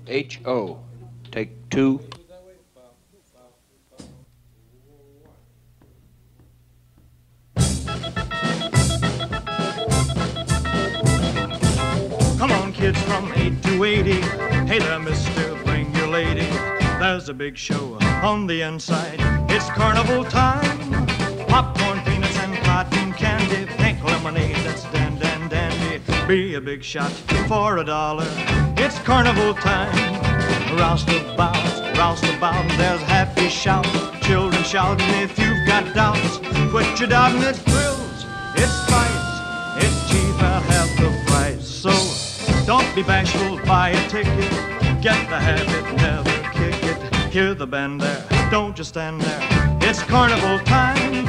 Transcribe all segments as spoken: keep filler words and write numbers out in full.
H O. Take two. Come on, kids, from eight to eighty. Hey there, mister, bring your lady. There's a big show on the inside. It's carnival time. Popcorn, peanuts, and cotton candy. Pink lemonade, that's dan, dan, dandy. Be a big shot for a dollar. It's carnival time. Roustabout, roustabout, there's happy shouts. Children shouting if you've got doubts. Quit your doubting, it's thrills, it's spice, it's cheap at half the price. So don't be bashful, buy a ticket. Get the habit, never kick it. Hear the band there, don't just stand there. It's carnival time.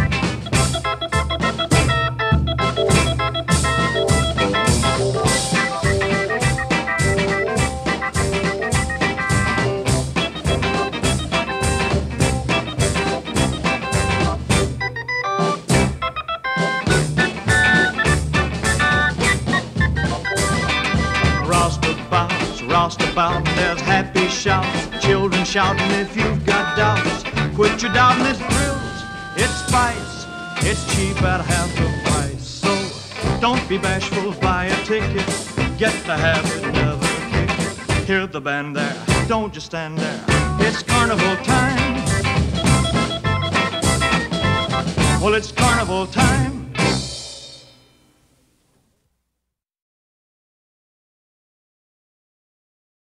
Roustabout, there's happy shouts. Children shouting if you've got doubts. Quit your doubting, it's thrills, it's spice, it's cheap at half the price. So don't be bashful, buy a ticket. Get the habit, never kick it. Hear the band there, don't just stand there. It's carnival time. Well, it's carnival time.